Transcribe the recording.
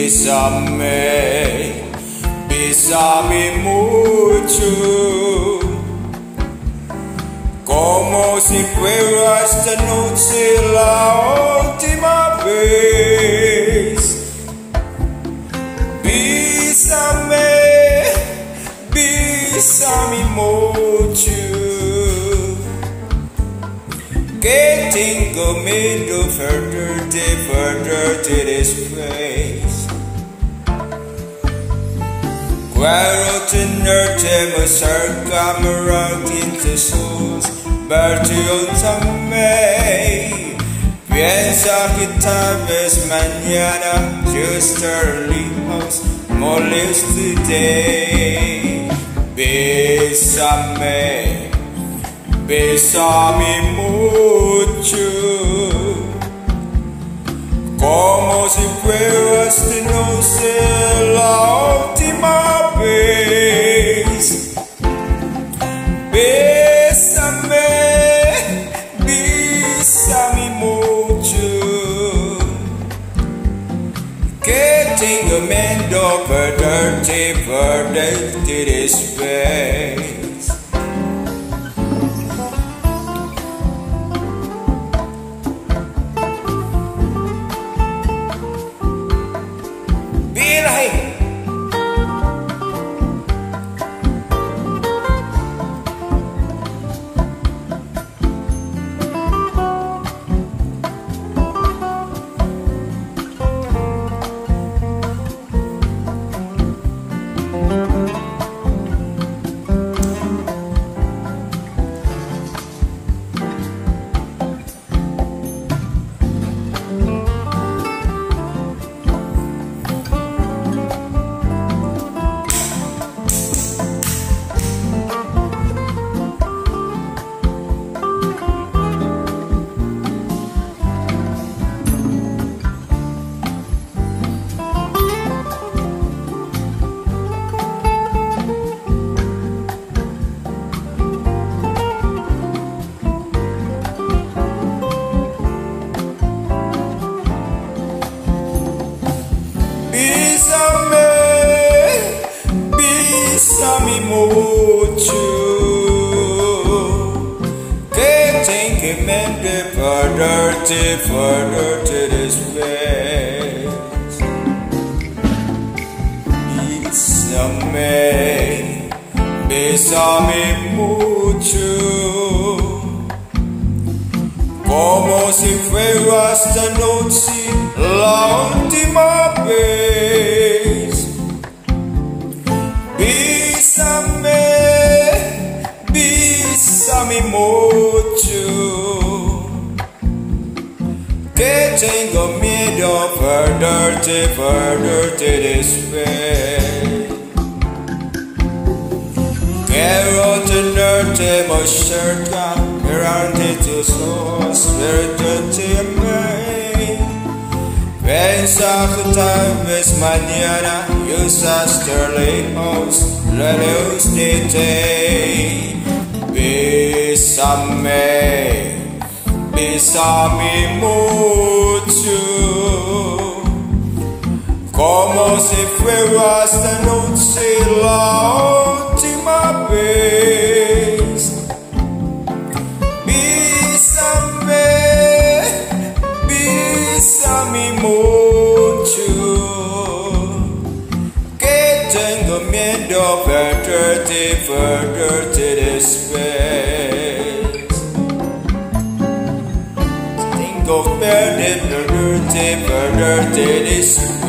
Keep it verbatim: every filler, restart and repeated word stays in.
Bésame, bésame mucho, como si fuera esta noche la última vez. Bésame, bésame mucho, que tengo miedo perderte, perderte después. Quiero tenerte más cerca, mirarte en tus ojos, verte otra vez. Piensa que tal vez mañana yo estaré lejos, molestarte. Bésame, bésame mucho, como si fuera esta noche la última vez. Bésame, bésame mucho, que tengo miedo perderte, perderte después. Bésame mucho, que tengo miedo perderte, perderte después. Bésame, bésame mucho, como si fuera esta noche la última vez. Bésame, bésame mucho, que tengo miedo perderte, perderte después. Quiero tenerte más cerca, mirarte tus ojos, verte a mí. Piensa que tal vez mañana yo estaré lejos, lejos de ti. Bésame, bésame mucho, como si fuera esta noche la última vez. Bésame, bésame mucho, que tengo miedo perderte, perderte después. Tengo miedo perderte, perderte después.